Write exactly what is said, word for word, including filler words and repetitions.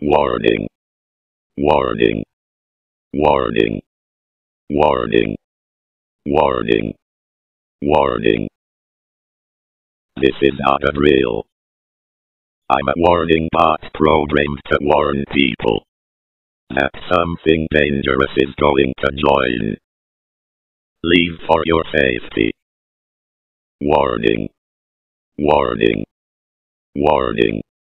Warning. Warning. Warning. Warning. Warning. Warning. This is not a drill. I'm a warning bot programmed to warn people that something dangerous is going to join. Leave for your safety. Warning. Warning. Warning.